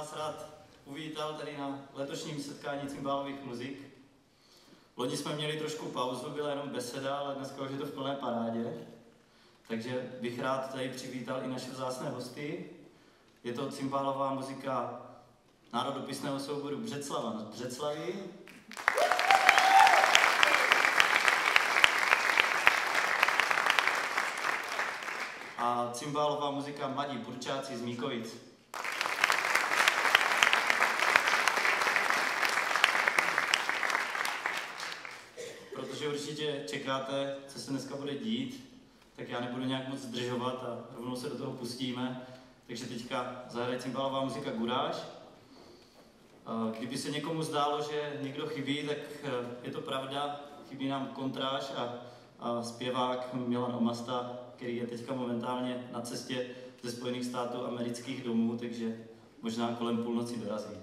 vás rád uvítal tady na letošním setkání cymbálových muzik. Loni jsme měli trošku pauzu, byla jenom beseda, ale dneska už je to v plné parádě. Takže bych rád tady přivítal i naše vzácné hosty. Je to cymbálová muzika národopisného souboru Břeclava z Břeclavi. A cymbálová muzika Mladí Burčáci z Míkovic. Protože určitě čekáte, co se dneska bude dít, tak já nebudu nějak moc zdržovat a rovnou se do toho pustíme. Takže teďka zahraje cymbálová muzika Guráž. Kdyby se někomu zdálo, že někdo chybí, tak je to pravda. Chybí nám kontráž a zpěvák Milan Omasta, který je teďka momentálně na cestě ze Spojených států amerických domů, takže možná kolem půlnoci dorazí.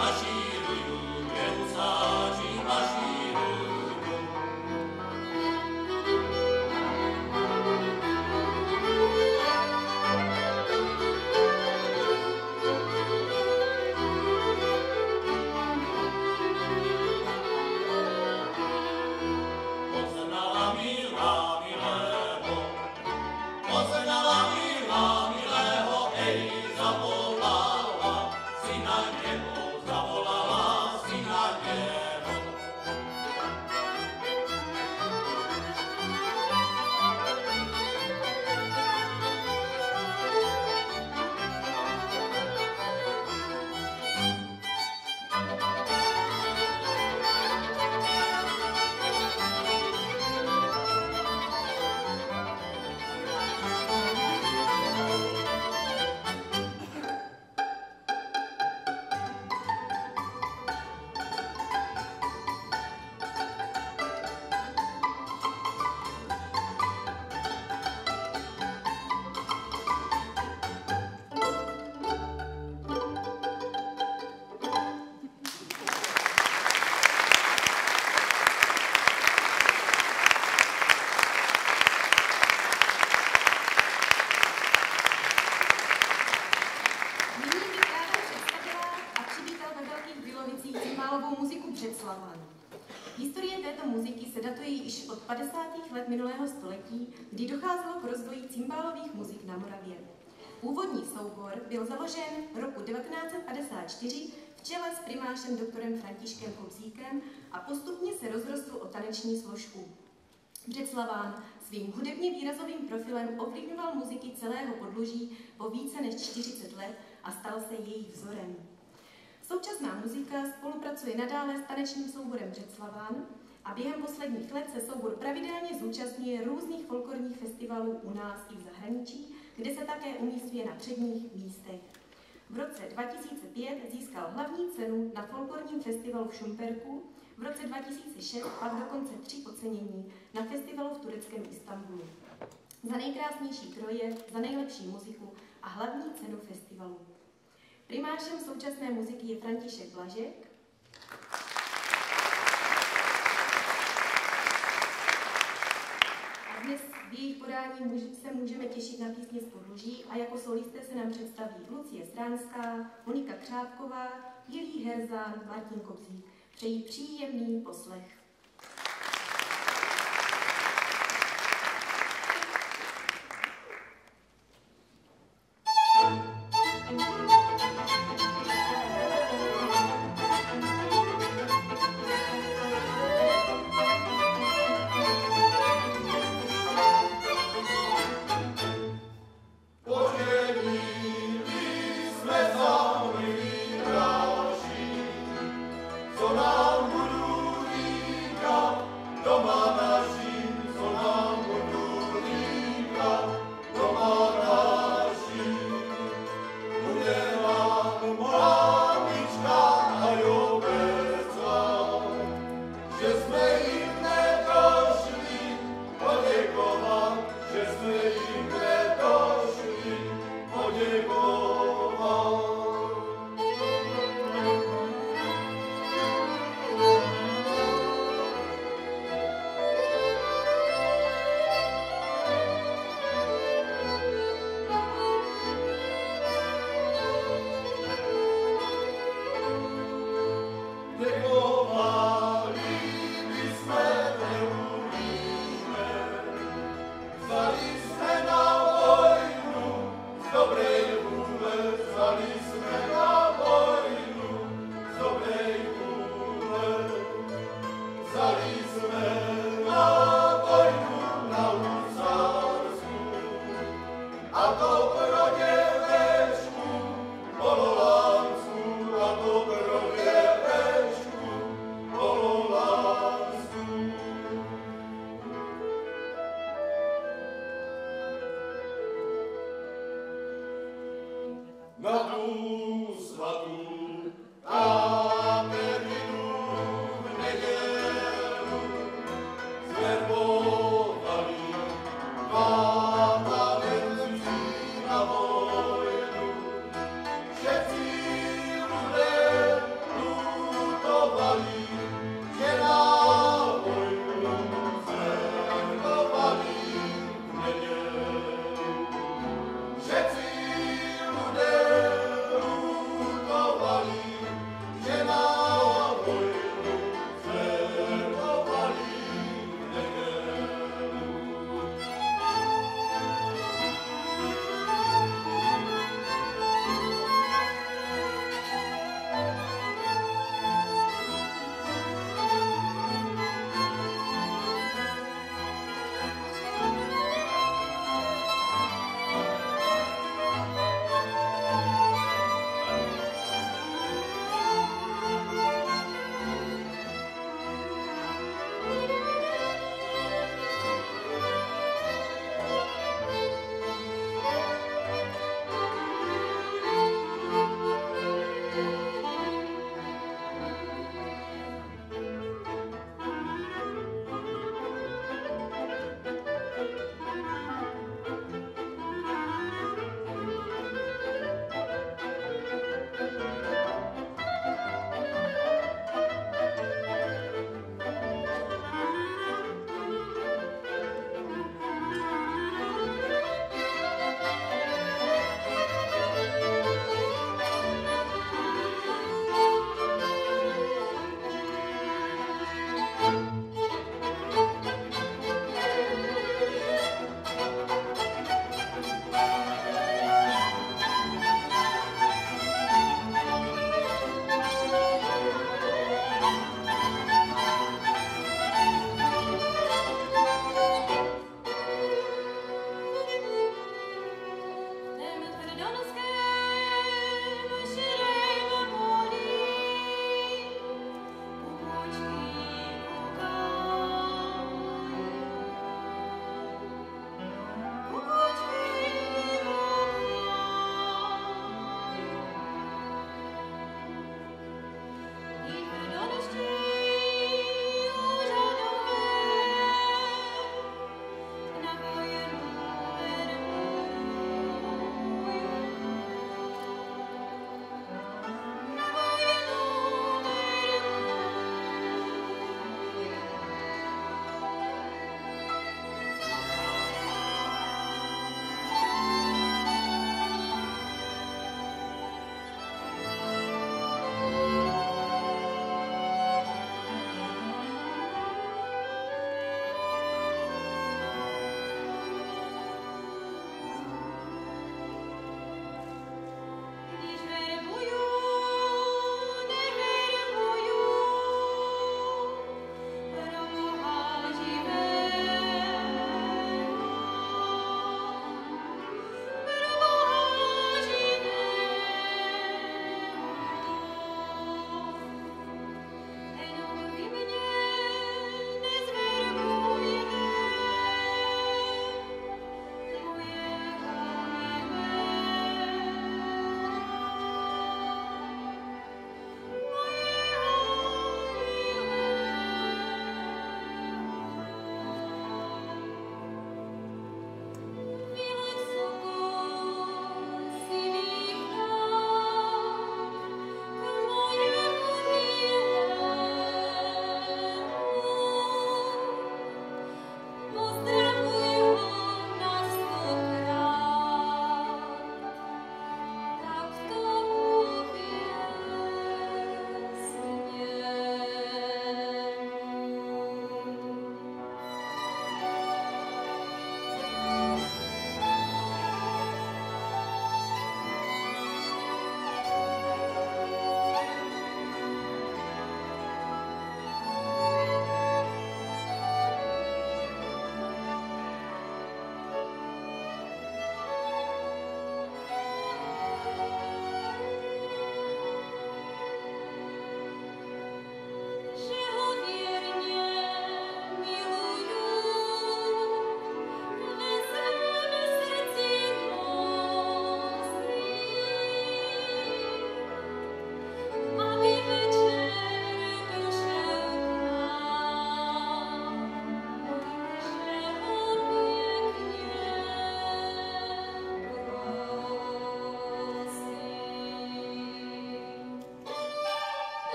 mašíruju, kde husáři mašíruju. Poznala milá milého, poznala milá milého, ej, zavolala si na něho, zavolala si na něho. Historie této muziky se datuje již od 50. let minulého století, kdy docházelo k rozvoji cimbálových muzik na Moravě. Původní soubor byl založen roku 1954 v čele s primášem doktorem Františkem Kobzíkem a postupně se rozrostl o taneční složku. Břeclaván svým hudebně výrazovým profilem ovlivňoval muziky celého podloží po více než 40 let a stal se jejich vzorem. Současná muzika spolupracuje nadále s tanečním souborem Břeclaván a během posledních let se soubor pravidelně zúčastňuje různých folklorních festivalů u nás i v zahraničí, kde se také umísťuje na předních místech. V roce 2005 získal hlavní cenu na folklorním festivalu v Šumperku, v roce 2006 pak dokonce 3 ocenění na festivalu v tureckém Istanbulu. Za nejkrásnější troje, za nejlepší muziku a hlavní cenu festivalu. Primášem současné muziky je František Blažek. A dnes v jejich podání se můžeme těšit na písně z podloží a jako solisté se nám představí Lucie Stránská, Monika Křávková, Jiří Herzán, Martin Kobzík. Přeji příjemný poslech. Co nám budují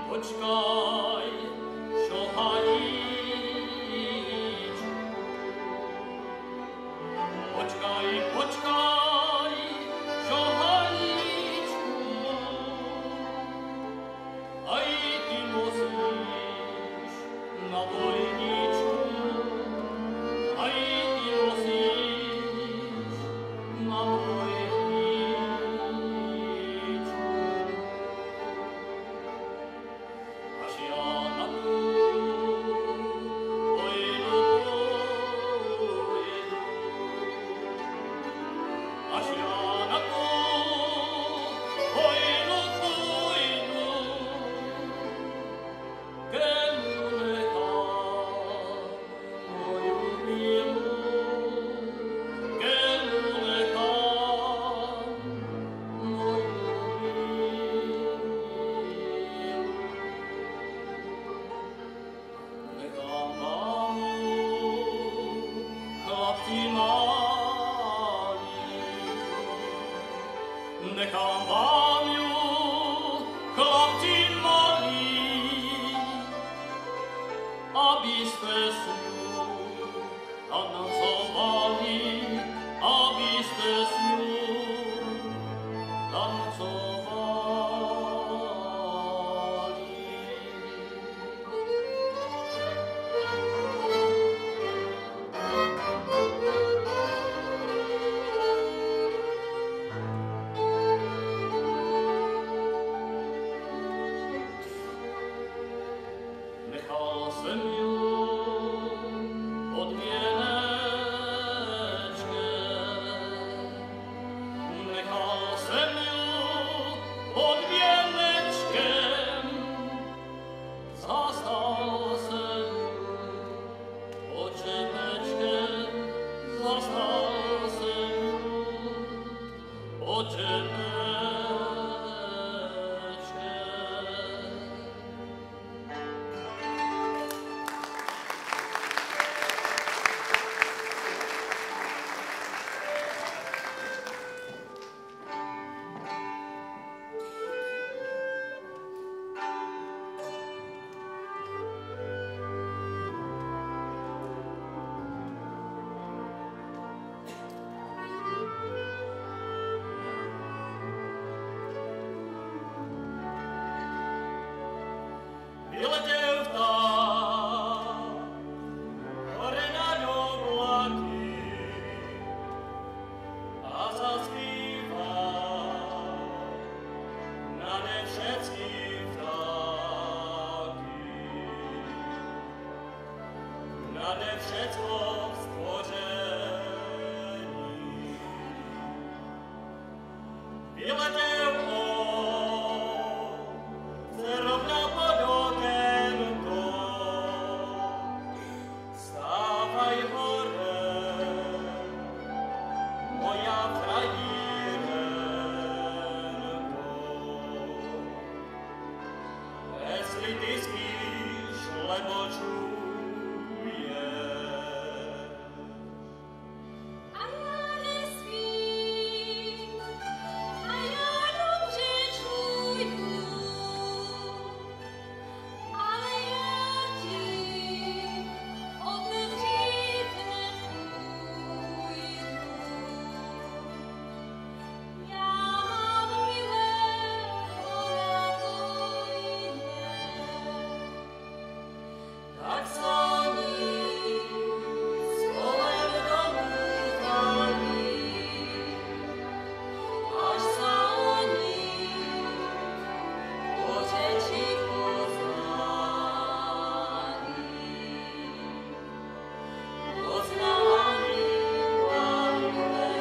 Počkaj, що гаїчку. Почкай, почкай, що гаїчку. Ай ти носиш на войничку. Ай ти носиш на войничку. Аж я на ту пойду, аж я на ту пойду, кому леха мою милу, кому леха мою милу. Нехай маму хлопці малі, нехай мамю хлопці малі, аби стесню танцювали, аби стесню танцювали. Nechal jsem ju pod věnečkem, nechal jsem ju pod věnečkem, zastal jsem ju pod žebečkem, zastal jsem ju pod žebečkem. Vyletěl vták, hore nad oblaky a zaspíval nade všetky vtáky, nade všetko stvoření. Vyletěl on, zrovna pod okénko, stávaj hore, moja frajírenko. Jestli ty spíš, lebo čuješ, A já nespím, a já dobře čuju, ale já ti otevřít nepůjdu. Já mám milého na vojně, tak slaní s kolem domů paní, až slaní po řeči poznání. poznání milého.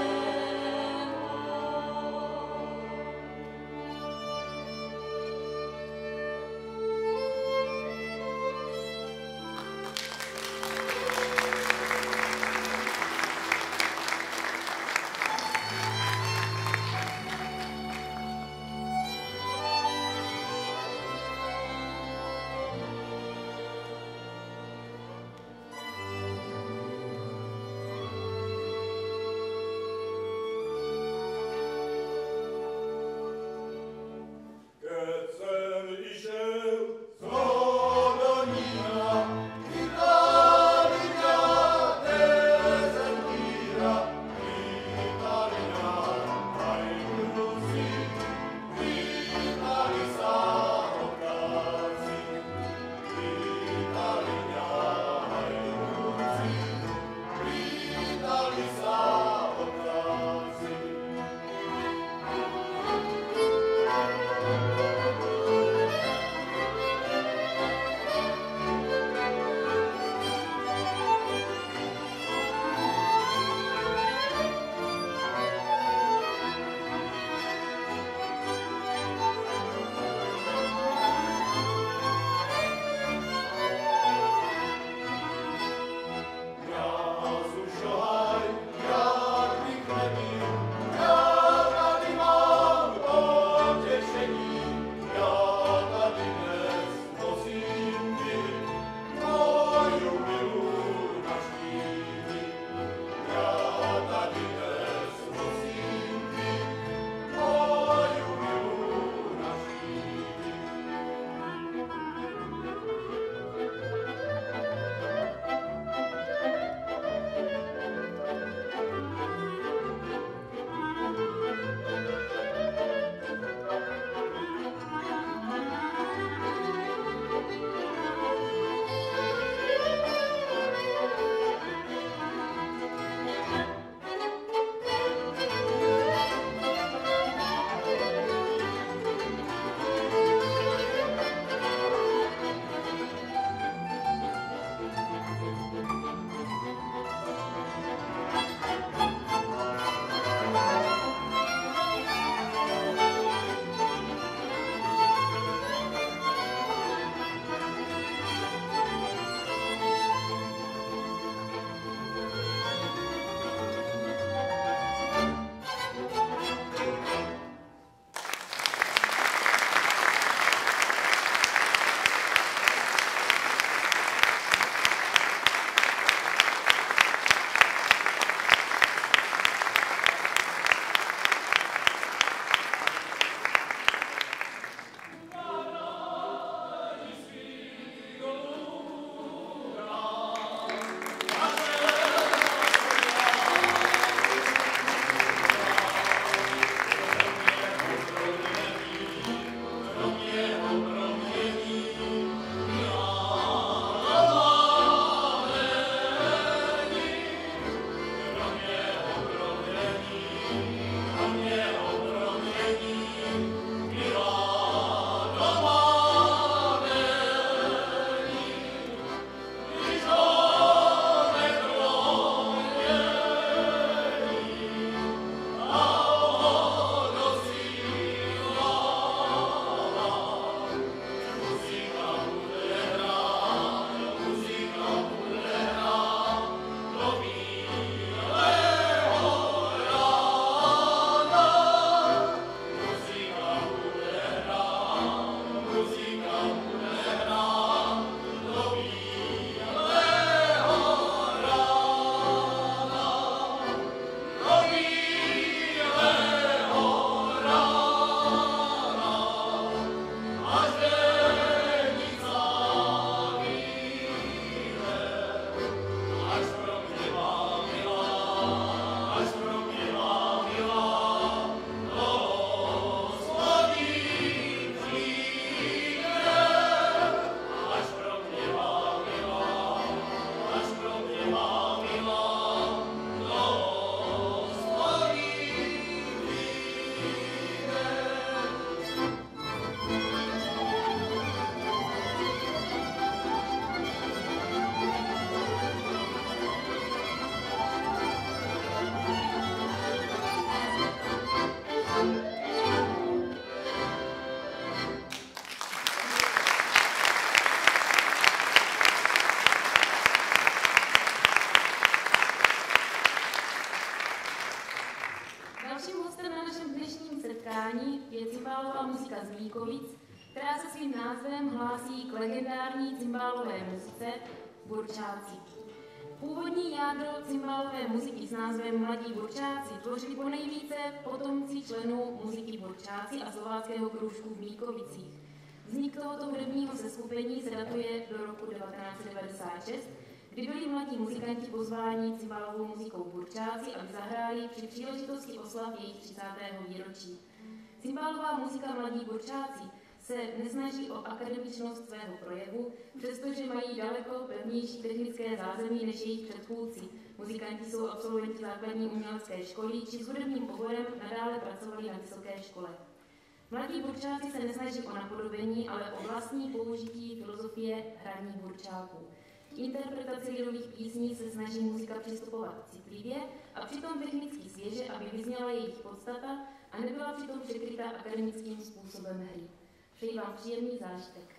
hlásí k legendární cymbálové muzice Burčáci. Původní jádro cymbálové muziky s názvem Mladí Burčáci tvořili ponejvíce potomci členů muziky Burčáci a slováckého kroužku v Míkovicích. Vznik tohoto hudebního seskupení se datuje do roku 1996, kdy byli mladí muzikanti pozváni cymbálovou muzikou Burčáci, aby zahráli při příležitosti oslav jejich 30. výročí. Cymbálová muzika Mladí Burčáci se nesnaží o akademičnost svého projevu, přestože mají daleko pevnější technické zázemí než jejich předchůdci. Muzikanti jsou absolventi základní umělecké školy či s hudebním oborem nadále pracovali na vysoké škole. Mladí Burčáci se nesnaží o napodobení, ale o vlastní použití filozofie hraní burčáků. K interpretaci lidových písní se snaží muzika přistupovat citlivě a přitom technicky svěže, aby vyzněla jejich podstata a nebyla přitom překryta akademickým způsobem hry. Přeji vám příjemný zážitek.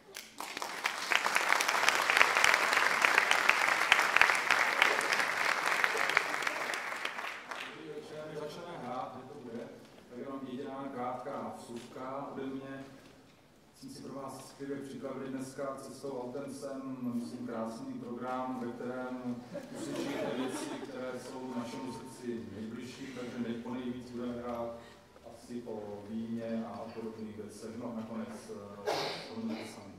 Dobrý večer, než začneme hrát, kde to bude, tak jenom jediná krátká vsuvka ode mě. Jsem si pro vás skvěle připravili dneska cestou autem sem, myslím, krásný program, ve kterém uslyšíte věci, které jsou našemu srdci nejbližší, takže nejvíc budeme hrát asi o víně a podobných věcech. No nakonec to sami.